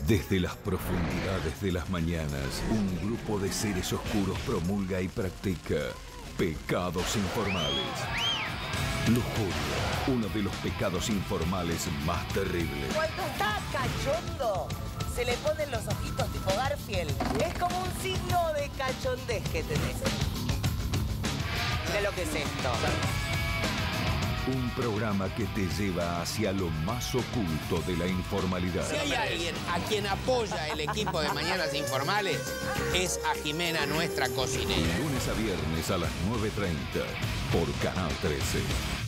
Desde las profundidades de las mañanas, un grupo de seres oscuros promulga y practica pecados informales. Lujuria, uno de los pecados informales más terribles. Cuando está cachondo, se le ponen los ojitos tipo Garfield. Es como un signo de cachondez que tenés. Mira lo que es esto. Un programa que te lleva hacia lo más oculto de la informalidad. Si hay alguien a quien apoya el equipo de Mañanas Informales, es a Jimena, nuestra cocinera. Lunes a viernes a las 9:30 por Canal 13.